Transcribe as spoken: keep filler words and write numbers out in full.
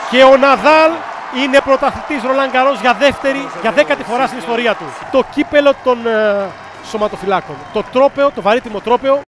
Και ο Ναδάλ είναι πρωταθλητής Ρολάν Γκαρός για δεύτερη, για δέκατη φορά στην ιστορία του. Το κύπελο των ε, σωματοφυλάκων. Το τρόπαιο, το βαρύτιμο τρόπαιο.